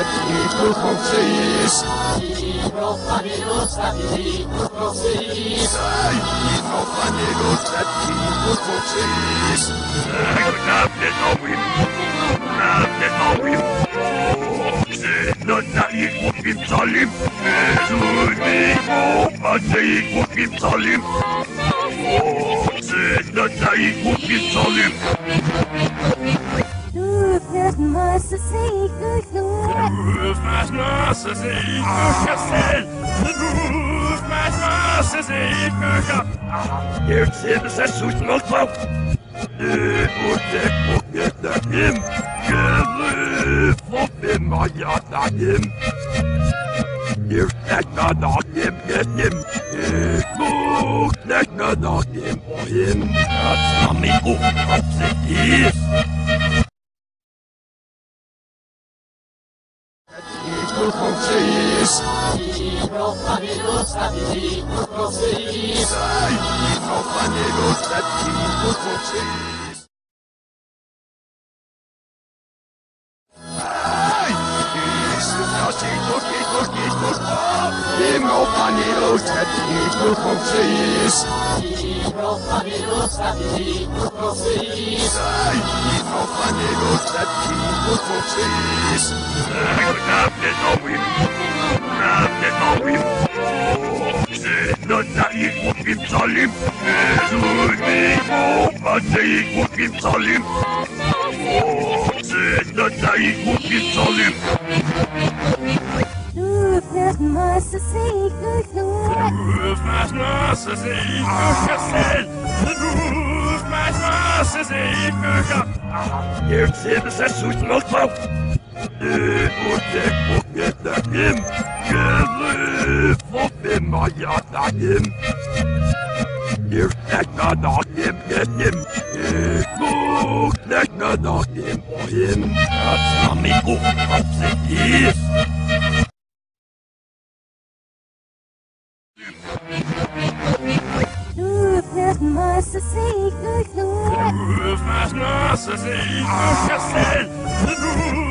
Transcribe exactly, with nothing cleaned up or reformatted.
Statico francês. Profanero, statico francês. Sai, profanero, statico francês. Nafnet ovim, nafnet ovim. Notaico pimsalim, Zunico Mateico pimsalim. Notaico pimsalim. Duas massas e Duas mais massas e cacel. Duas mais massas e cacel. Eu sempre se assusto no pau. E você porque tá him. Gele, foppe maja tá him. Eu tekna da him, get him. E go, tekna da him, him. That's not me, go, upset is. Statico francês. Profanero, statico francês. Sai, profanero, statico francês. Ai, isso não se toque, toque, toque. E profanero, statico francês. Profanero, statico francês. Sai, profanero, statico francês. Nafnet ovim, nafnet ovim. Notaico pimsalim, Zunico Mateico pimsalim. Notaico pimsalim. duas massas e Duas mais massas e cacel. Duas mais massas e cacel. Eu sempre se assusto no pau. E você porque tá him. Gele, foppe maja tá him. Eu tekna da him, get him. E go, tekna da him, him. That's not me, go, upset is. duas massas e Duas mais massas e cacel.